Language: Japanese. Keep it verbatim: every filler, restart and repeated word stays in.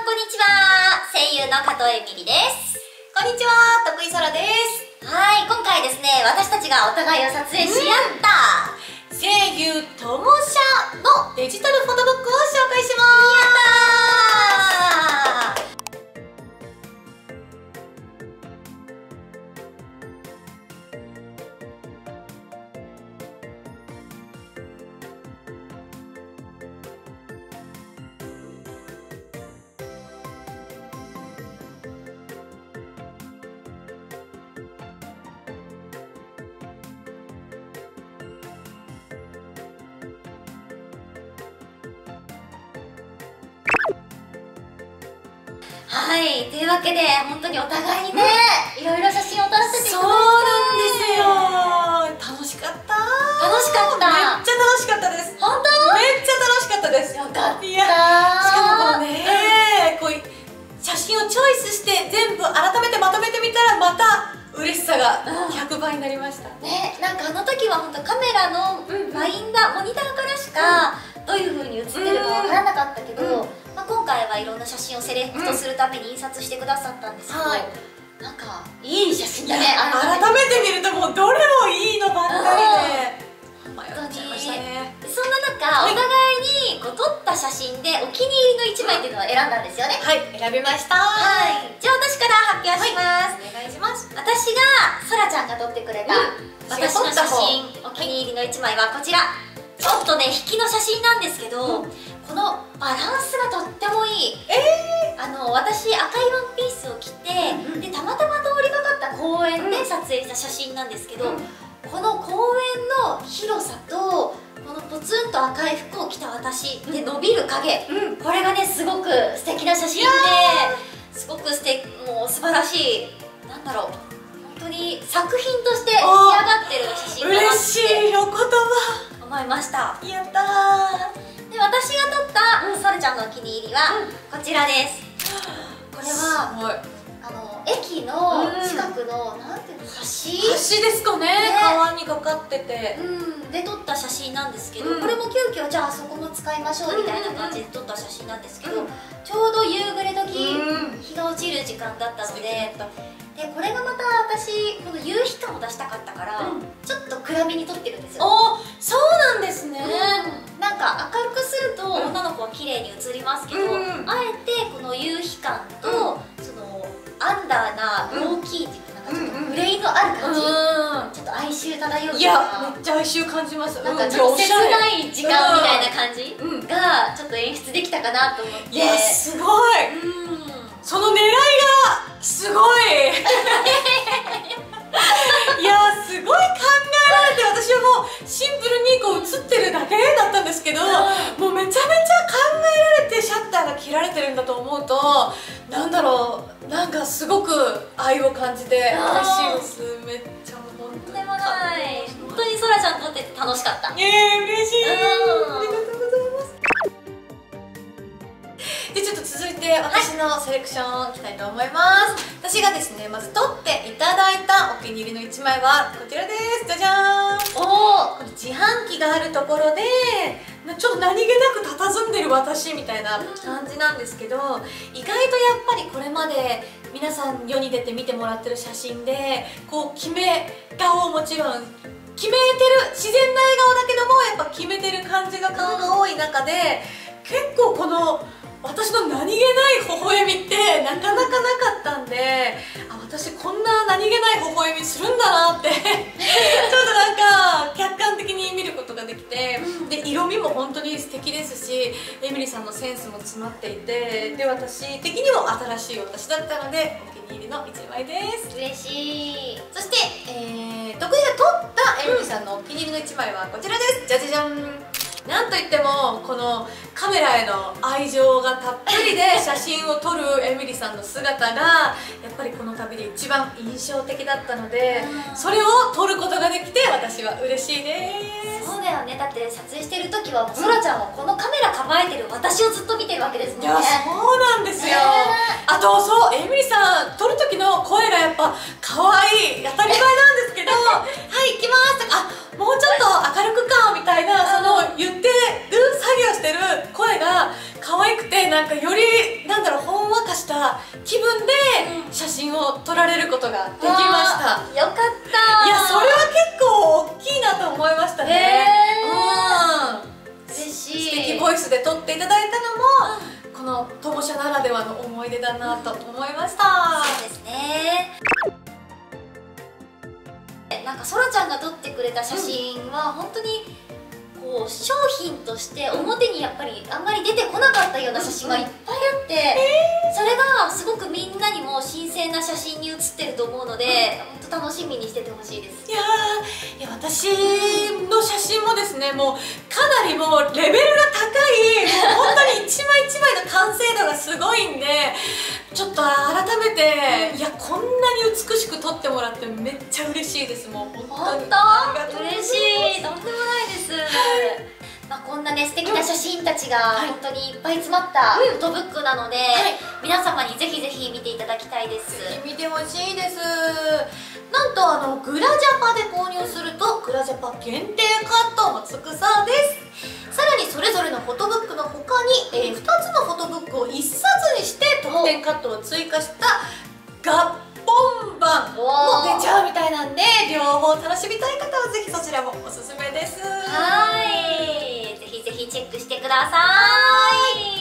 こんにちは。声優の加藤恵美里です。 こんにちは、徳井空です。 はい、今回ですね、私たちがお互いを撮影し合った、 うん、声優ともしゃのデジタルフォトブックを紹介します。 はい、というわけで本当にお互いにね、いろいろ写真を撮らせていただいて、 そうなんですよ。楽しかった。 楽しかった。 めっちゃ楽しかったです。 本当？ めっちゃ楽しかったです。 よかった。 いや、しかもこのね、こういう写真をチョイスして全部改めてまとめてみたらまた嬉しさがひゃくばいになりました。 ね、なんかあの時は本当カメラのバインダー、モニターからしかどういう風に写ってるかわからなかったけど。まあ今回はいろんな写真をセレクトするために印刷してくださったんですけど、はい、なんかいい写真だね。 改めて見るともうどれもいいのばっかりで迷っちゃいましたね。 そんな中、お互いにこう撮った写真でお気に入りのいちまいっていうのを選んだんですよね。 はい、選びました。 はい、じゃあ私から発表します。 お願いします。 私がそらちゃんが撮ってくれた私の写真、お気に入りのいちまいはこちら。ちょっとね、引きの写真なんですけど、このバランスがとってもいい。えー、あの私赤いワンピースを着て、うん、でたまたま通りかかった公園で撮影した写真なんですけど、うん、この公園の広さとこのポツンと赤い服を着た私で伸びる影、うん、これがねすごく素敵な写真ですごく素敵、もう素晴らしい、なんだろう、本当に作品として仕上がってる写真だなって嬉しいお言葉思いました。 やったー。 で、私が撮ったそらちゃんのお気に入りはこちらです。これはあの駅の近くの、なんていうの、橋橋ですかね、川にかかってて、 うんで撮った写真なんですけど、これも急遽じゃああそこも使いましょうみたいな感じで撮った写真なんですけど、ちょうど夕暮れ時、日が落ちる時間だったので、でこれがまた私この夕日感を出したかったから、ちょっと暗めに撮ってるんですよ。 お、そうなんですね。 なんか明るくすると女の子は綺麗に映りますけど、あえてこの夕日感とそのアンダーなローキーっていうか、なんかちょっとグレーのある感じ、ちょっと哀愁漂うような、 いや、めっちゃ哀愁感じます。 なんかちょっと切ない時間みたいな感じがちょっと演出できたかなと思って。 いや、すごい。その狙いがすごいいや、すごい考えられて、私はもうシンプルにこう映ってるだけだったんですけど、もうめちゃめちゃ考えられてシャッターが切られてるんだと思うと、なんだろう、なんかすごく愛を感じて嬉しいです。めっちゃ本当にとんでもない。 本当にそらちゃん撮ってて楽しかった。 ええ、嬉しい。ありがとうございます。で、ちょっと続いて私のセレクションいきたいと思います。私がですね、まず撮っていただいたお気に入りのいちまいはこちらです。じゃじゃーん。おお、これ自販機があるところでちょっと何気なく佇んでる私みたいな感じなんですけど、意外とやっぱりこれまで皆さん世に出て見てもらってる写真でこう決め顔もちろん決めてる、自然な笑顔だけどもやっぱ決めてる感じの顔が多い中で、結構この私の何気ない微笑みってなかなかなかったんで、あ、私こんな何気ない微笑みするんだなってちょっとなんか客観的に見ることができて、で色味も本当に素敵ですし、エミリさんのセンスも詰まっていて、で私的にも新しい私だったのでお気に入りのいちまいです。 嬉しい。 そして、えー、得意が撮ったエミリさんのお気に入りのいちまいはこちらです。じゃじゃじゃん。なんといってもこのカメラへの愛情がたっぷりで写真を撮るエミリさんの姿がやっぱりこの旅で一番印象的だったので、それを撮ることができて私は嬉しいです。 そうだよね。だって撮影してる時はそらちゃんはこのカメラ構えてる私をずっと見てるわけですもんね。 いや、そうなんですよ。あと、そう、エミリさん撮る時の声がやっぱ可愛い、当たり前なんですけどはい行きますとか、あ、もうちょっと明るくかみたいな、その言ってる作業してる声が可愛くて、なんかよりなんだろう、ほんことができました。 よかった。 いや、それは結構大きいなと思いましたね。うん、 嬉しい。 素敵ボイスで撮っていただいたのも、うん、この友社ならではの思い出だなと思いました。 そうですね。なんかそらちゃんが撮ってくれた写真は本当にこう商品として表にやっぱりあんまり出てこなかったような写真がいっぱいあって、それがすごくみんなにも新鮮な写真に写ってると思うので、本当楽しみにしててほしいです。 いやー、いや、私の写真もですね、もうかなりもうレベルが高い、もう本当に一枚一枚の完成度がすごいんで、ちょっと改めて、いや、こんなに美しく撮ってもらってめっちゃ嬉しいです。もう本当に嬉しい。とんでもないです。まあこんなね素敵な写真たちが本当にいっぱい詰まったフォトブックなので、はい、皆様にぜひぜひ見ていただきたいです。 ぜひ見てほしいです。なんとあのグラジャパで購入するとグラジャパ限定カットもつくそうです。さらにそれぞれのフォトブックの他に、えー、ふたつのフォトブックをいっさつにして特典カットを追加した合本版も出ちゃうみたいなんで、両方楽しみたい方はぜひそちらもおすすめです。 はい、ぜひぜひチェックしてください。